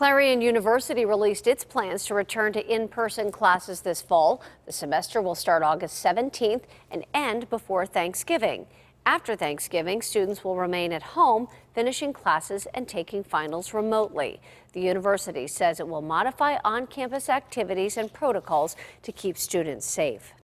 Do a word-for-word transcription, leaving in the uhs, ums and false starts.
Clarion University released its plans to return to in-person classes this fall. The semester will start August seventeenth and end before Thanksgiving. After Thanksgiving, students will remain at home, finishing classes and taking finals remotely. The university says it will modify on-campus activities and protocols to keep students safe.